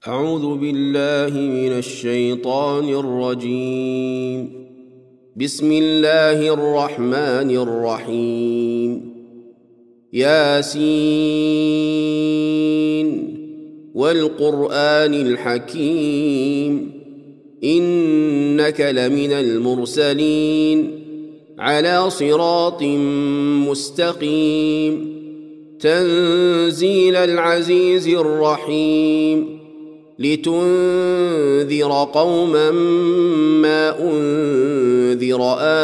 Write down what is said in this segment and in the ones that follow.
أعوذ بالله من الشيطان الرجيم. بسم الله الرحمن الرحيم. ياسين والقرآن الحكيم إنك لمن المرسلين على صراط مستقيم تنزيل العزيز الرحيم لتنذر قوما ما أنذر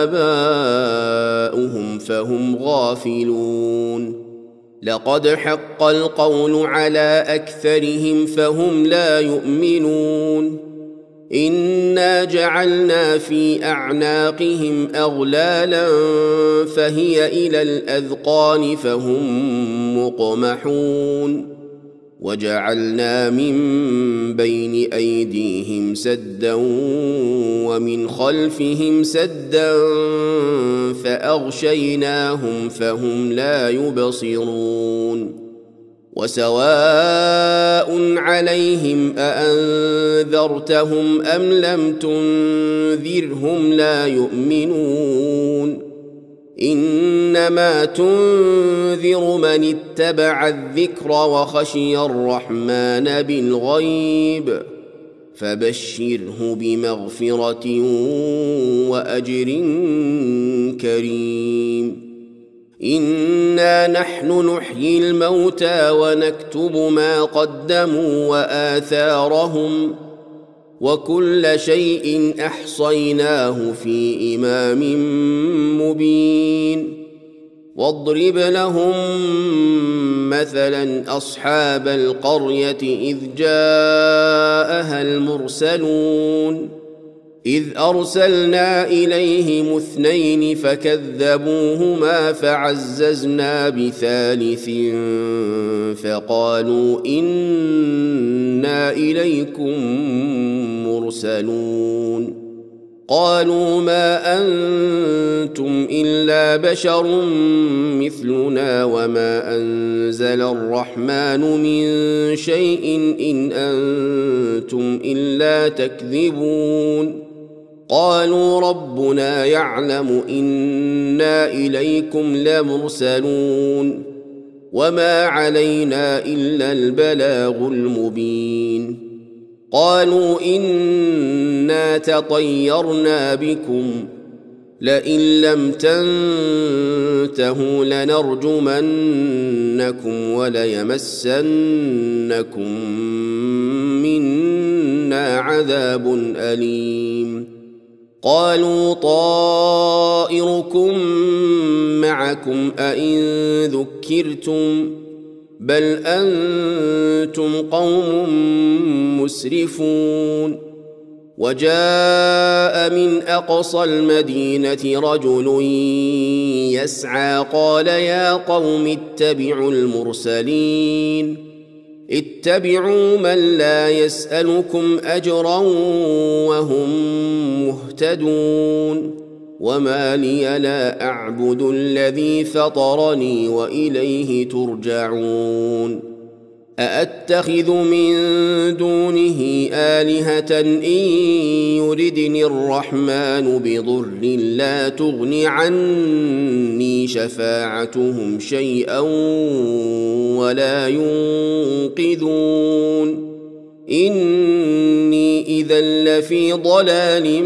آباؤهم فهم غافلون. لقد حق القول على أكثرهم فهم لا يؤمنون. إنا جعلنا في أعناقهم أغلالا فهي إلى الأذقان فهم مقمحون. وجعلنا من بين أيديهم سدا ومن خلفهم سدا فأغشيناهم فهم لا يبصرون. وسواء عليهم أأنذرتهم أم لم تنذرهم لا يؤمنون. إنما تنذر من اتبع الذكر وخشي الرحمن بالغيب فبشره بمغفرة وأجر كريم. إنا نحن نحيي الموتى ونكتب ما قدموا وآثارهم وكل شيء أحصيناه في إمام مبين. واضرب لهم مثلا أصحاب القرية إذ جاءها المرسلون إذ أرسلنا إليهم اثنين فكذبوهما فعززنا بثالث فقالوا إنا إليكم مرسلون. قالوا ما أنتم إلا بشر مثلنا وما أنزل الرحمن من شيء إن أنتم إلا تكذبون. قالوا ربنا يعلم إنا إليكم لمرسلون وما علينا إلا البلاغ المبين. قالوا إنا تطيرنا بكم لئن لم تنتهوا لنرجمنكم وليمسنكم منا عذاب أليم. قالوا طائركم معكم أئن ذكرتم بل أنتم قوم مسرفون. وجاء من أقصى المدينة رجل يسعى قال يا قوم اتبعوا المرسلين اتبعوا من لا يسألكم أجرا وهم مهتدون. وما لي لا أعبد الذي فطرني وإليه ترجعون. أأتخذ من دونه آلهة إن يردني الرحمن بضر لا تغن عني شفاعتهم شيئا ولا ينقذون. إني إذا لفي ضلال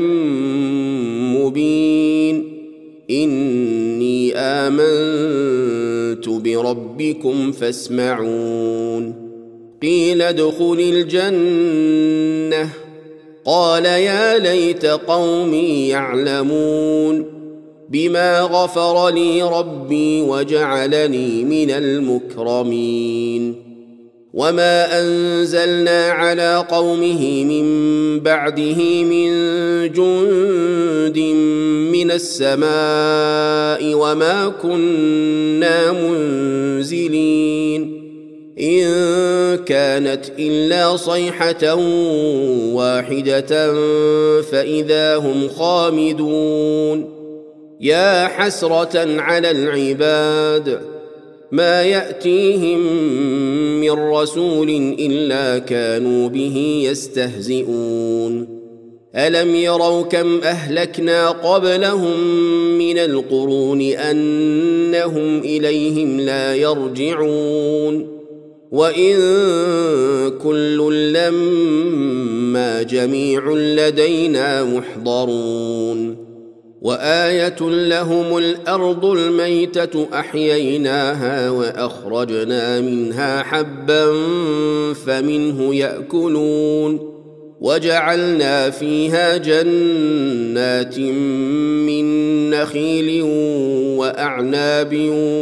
مبين. إني آمنت بربكم فاسمعون. قيل ادخل الجنة قال يا ليت قومي يعلمون بما غفر لي ربي وجعلني من المكرمين. وما أنزلنا على قومه من بعده من جند من السماء وما كنا منزلين. إن كانت إلا صيحة واحدة فإذا هم خامدون. يا حسرة على العباد ما يأتيهم من رسول إلا كانوا به يستهزئون ألم يروا كم أهلكنا قبلهم من القرون أنهم إليهم لا يرجعون وإن كل لما جميع لدينا محضرون وآية لهم الأرض الميتة أحييناها وأخرجنا منها حبا فمنه يأكلون وجعلنا فيها جنات من نخيل وأعناب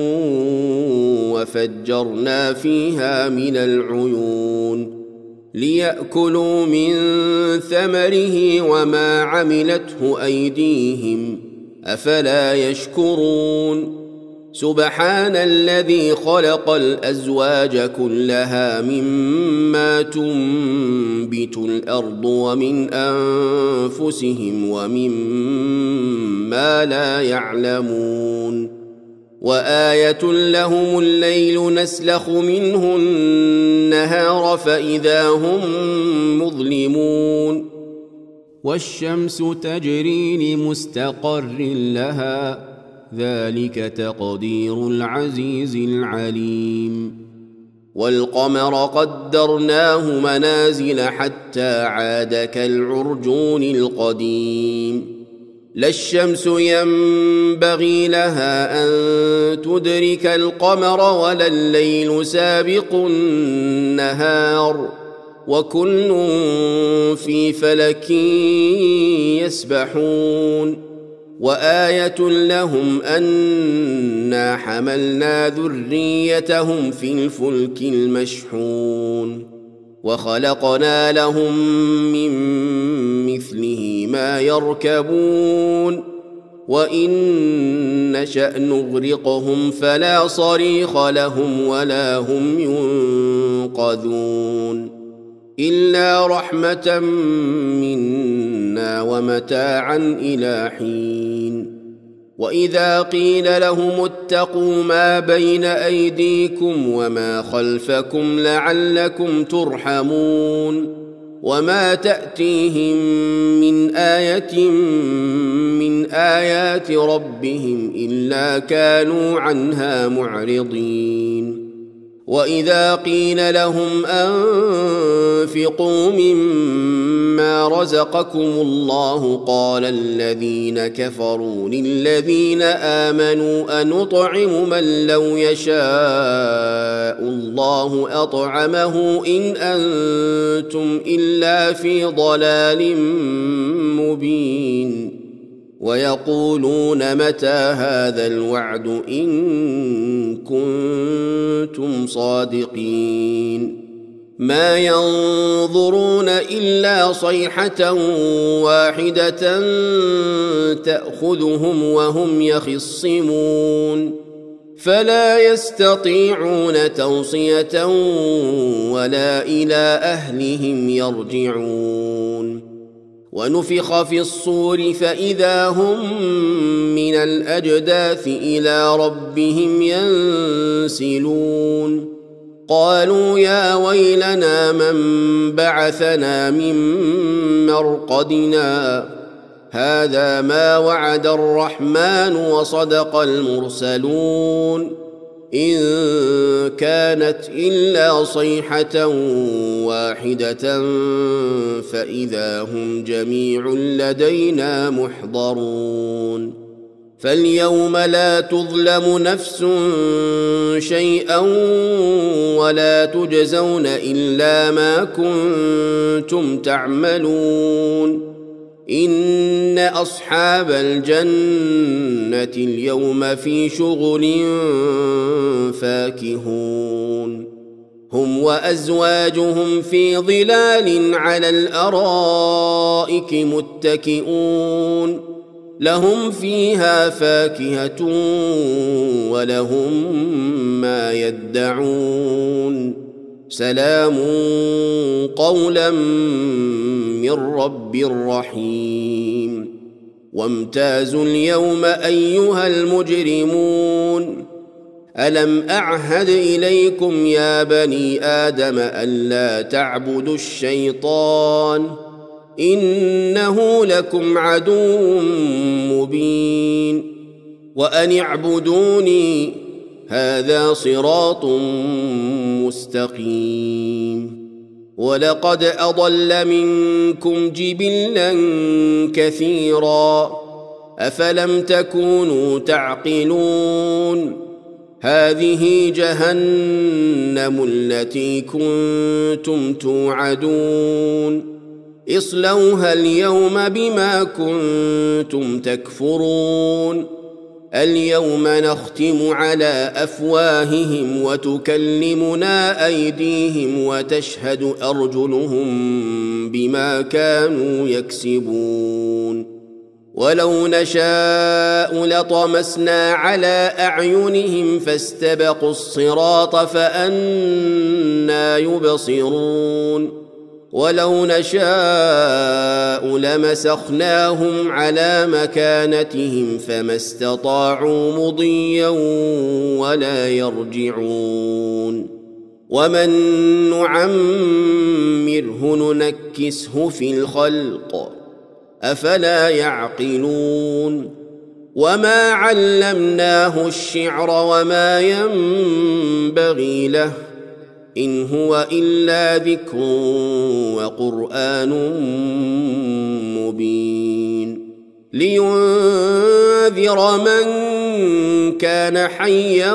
وفجرنا فيها من العيون ليأكلوا من ثمره وما عملته أيديهم أفلا يشكرون سبحان الذي خلق الأزواج كلها مما تنبت الأرض ومن أنفسهم ومما لا يعلمون وآية لهم الليل نسلخ منه النهار فإذا هم مظلمون والشمس تجري لمستقر لها ذلك تقدير العزيز العليم والقمر قدرناه منازل حتى عاد كالعرجون القديم لا الشمس ينبغي لها أن تدرك القمر ولا الليل سابق النهار وكل في فلك يسبحون وآية لهم أنا حملنا ذريتهم في الفلك المشحون وخلقنا لهم من مثله ما يركبون وإن نشأ نغرقهم فلا صريخ لهم ولا هم ينقذون إلا رحمة منا ومتاعا إلى حين وإذا قيل لهم اتقوا ما بين أيديكم وما خلفكم لعلكم ترحمون وما تأتيهم من آية من آيات ربهم إلا كانوا عنها معرضين وإذا قيل لهم أنفقوا مما رزقكم الله قال الذين كفروا للذين آمنوا أنطعم من لو يشاء الله أطعمه إن أنتم إلا في ضلال مبين ويقولون متى هذا الوعد إن كنتم صادقين ما ينظرون إلا صيحة واحدة تأخذهم وهم يخصمون فلا يستطيعون توصية ولا إلى أهلهم يرجعون ونفخ في الصور فإذا هم من الأجداث إلى ربهم ينسلون قالوا يا ويلنا من بعثنا من مرقدنا هذا ما وعد الرحمن وصدق المرسلون إن كانت إلا صيحة واحدة فإذا هم جميع لدينا محضرون فاليوم لا تظلم نفس شيئا ولا تجزون إلا ما كنتم تعملون إن أصحاب الجنة اليوم في شغل فاكهون هم وأزواجهم في ظلال على الأرائك متكئون لهم فيها فاكهة ولهم ما يدعون سلام قولا من رب رحيم وامتازوا اليوم أيها المجرمون ألم أعهد إليكم يا بني آدم ألا تعبدوا الشيطان إنه لكم عدو مبين وأن اعبدوني هذا صراط مستقيم ولقد أضل منكم جبلا كثيرا أفلم تكونوا تعقلون هذه جهنم التي كنتم توعدون اصلوها اليوم بما كنتم تكفرون اليوم نختم على أفواههم وتكلمنا أيديهم وتشهد أرجلهم بما كانوا يكسبون ولو نشاء لطمسنا على أعينهم فاستبقوا الصراط فأنى يبصرون ولو نشاء لمسخناهم على مكانتهم فما استطاعوا مضيا ولا يرجعون ومن نعمره ننكسه في الخلق أفلا يعقلون وما علمناه الشعر وما ينبغي له إن هو إلا ذكر وقرآن مبين لينذر من كان حيا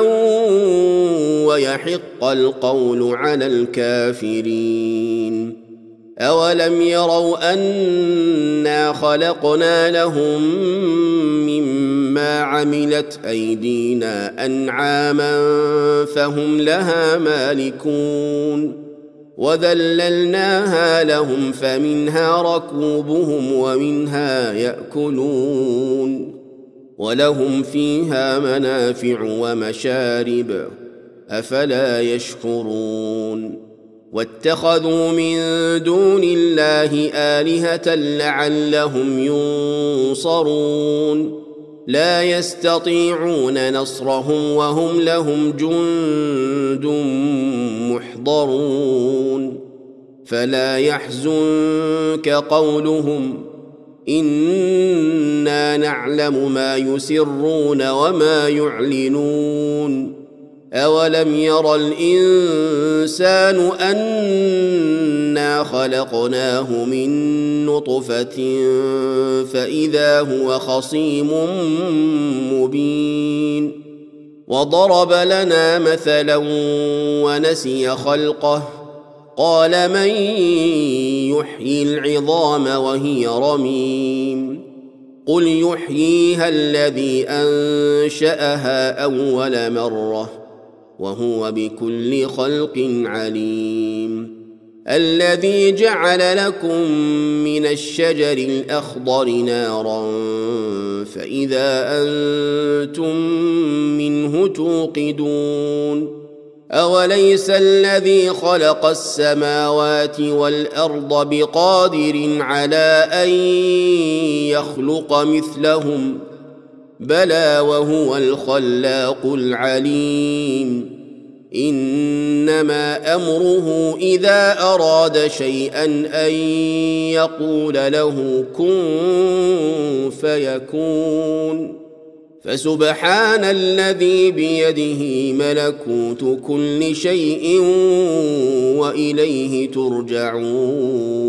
ويحق القول على الكافرين أولم يروا أنا خلقنا لهم مما عملت أيدينا أنعاما فهم لها مالكون وذللناها لهم فمنها ركوبهم ومنها يأكلون ولهم فيها منافع ومشارب أفلا يشكرون واتخذوا من دون الله آلهة لعلهم ينصرون لا يستطيعون نصرهم وهم لهم جند محضرون فلا يحزنك قولهم إنا نعلم ما يسرون وما يعلنون أولم ير الإنسان أنا خلقناه من نطفة فإذا هو خصيم مبين وضرب لنا مثلا ونسي خلقه قال من يحيي العظام وهي رميم قل يحييها الذي أنشأها أول مرة وهو بكل خلق عليم الذي جعل لكم من الشجر الأخضر نارا فإذا أنتم منه توقدون أوليس الذي خلق السماوات والأرض بقادر على أن يخلق مثلهم بلى وهو الخلاق العليم إنما أمره إذا أراد شيئا أن يقول له كن فيكون فسبحان الذي بيده ملكوت كل شيء وإليه ترجعون